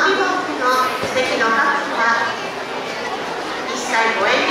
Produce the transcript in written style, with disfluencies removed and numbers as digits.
紙ボックの席の確保は一切ご遠慮